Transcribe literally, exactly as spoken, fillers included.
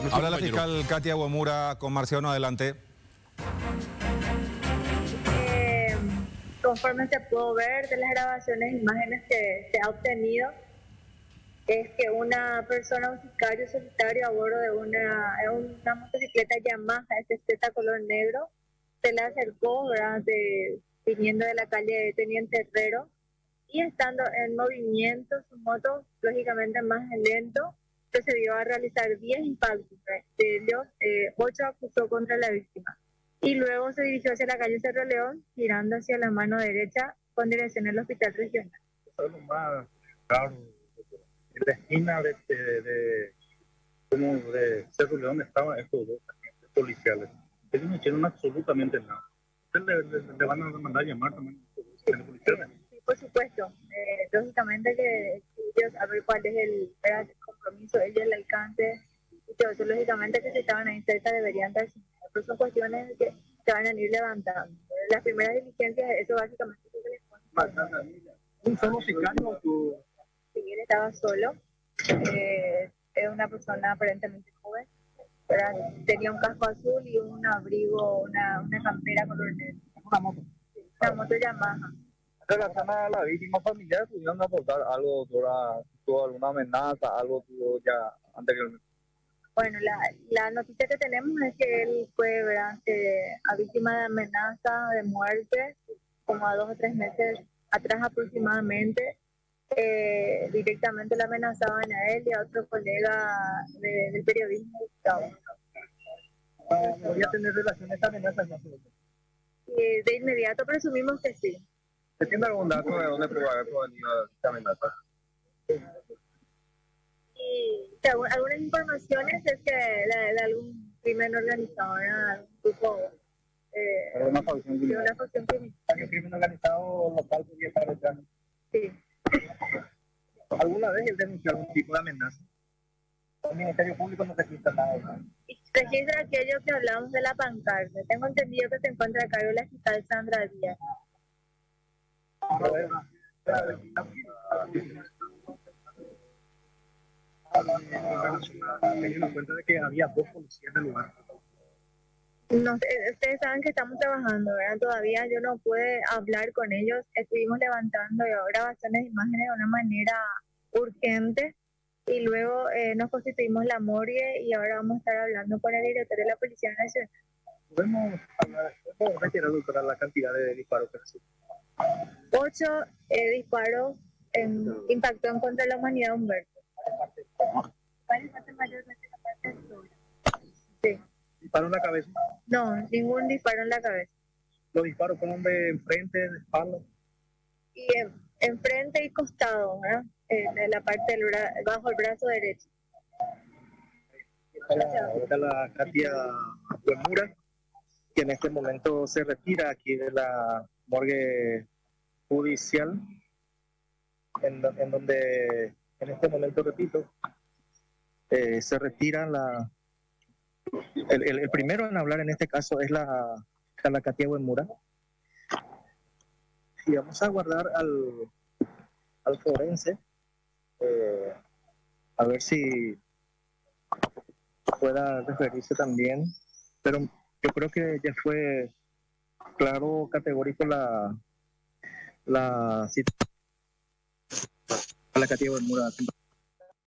Habla la fiscal Katia Uemura con Marciano, adelante. Eh, conforme se pudo ver de las grabaciones e imágenes que se ha obtenido, es que una persona, un sicario solitario a bordo de una, una motocicleta Yamaha S Z color negro, se le acercó, ¿verdad?, de, viniendo de la calle Teniente Herrero, y estando en movimiento, su moto, lógicamente más lento, procedió a realizar diez impactos. De ellos, eh, ocho acusó contra la víctima. Y luego se dirigió hacia la calle Cerro León, girando hacia la mano derecha con dirección al hospital regional. Lo más claro, en la esquina de, de, de, como de Cerro León estaban estos dos agentes policiales. Ellos no hicieron absolutamente nada. ¿Ustedes le, le, le van a mandar a llamar también a los policiales? Sí, por supuesto. Eh, lógicamente que ellos, a ver cuál es el, el compromiso, ellos el alcance, y todo eso, lógicamente que si estaban ahí cerca deberían dar, pero son cuestiones que se van a ir levantando. Las primeras diligencias, eso básicamente es lo que les cuento. ¿Un solo sicario? Si él estaba solo, eh, es una persona aparentemente joven, ¿verdad? Tenía un casco azul y un abrigo, una, una campera color negro. Una moto. Una moto Yamaha. En relación a la víctima familiar, ¿pudieron aportar algo, doctora? ¿Tuvo alguna amenaza, algo tuvo ya anteriormente? Bueno, la, la noticia que tenemos es que él fue, ¿verdad?, eh, a víctima de amenaza de muerte, como a dos o tres meses atrás aproximadamente. Eh, directamente le amenazaban a él y a otro colega de, del periodismo, Gustavo. ¿Podría tener relación esta amenaza? Eh, de inmediato presumimos que sí. ¿Se tiene algún dato de dónde pudo haber provenido esta amenaza? Y según algunas informaciones es que de, de algún crimen organizado, ¿verdad?, algún grupo eh, de una facción de una facción criminal. ¿El crimen organizado local podría estar detrás? Sí. ¿Alguna vez él denunció algún tipo de amenaza? El Ministerio Público no registra nada, ¿no? Registra aquello que hablamos de la pancarta. Tengo entendido que se encuentra a cargo de la fiscal Sandra Díaz. Teniendo en cuenta de que había dos policías en el lugar. No, ustedes saben que estamos trabajando, ¿verdad? Todavía yo no pude hablar con ellos. Estuvimos levantando grabaciones de imágenes de una manera urgente y luego eh, nos constituimos la morgue y ahora vamos a estar hablando con el director de la Policía Nacional. ¿Podemos hablar, podemos retirar, doctora, la cantidad de disparos que recibió? Ocho eh, disparos en, impactó en contra de la humanidad, Humberto. Mayormente la parte del sur. Sí. ¿Disparo en la cabeza? No, ningún disparo en la cabeza. ¿Los disparos fueron de enfrente, de espalda? Y en, enfrente y costado, ¿verdad? En, en la parte del bra bajo el brazo derecho. Ahora la Katia Uemura, que en este momento se retira aquí de la morgue judicial, en, en donde en este momento, repito, eh, se retira la... El, el, el primero en hablar en este caso es la, la Katia Uemura. Y vamos a guardar al, al forense, eh, a ver si pueda referirse también, pero yo creo que ya fue claro, categórico la la cita a la Katia Uemura.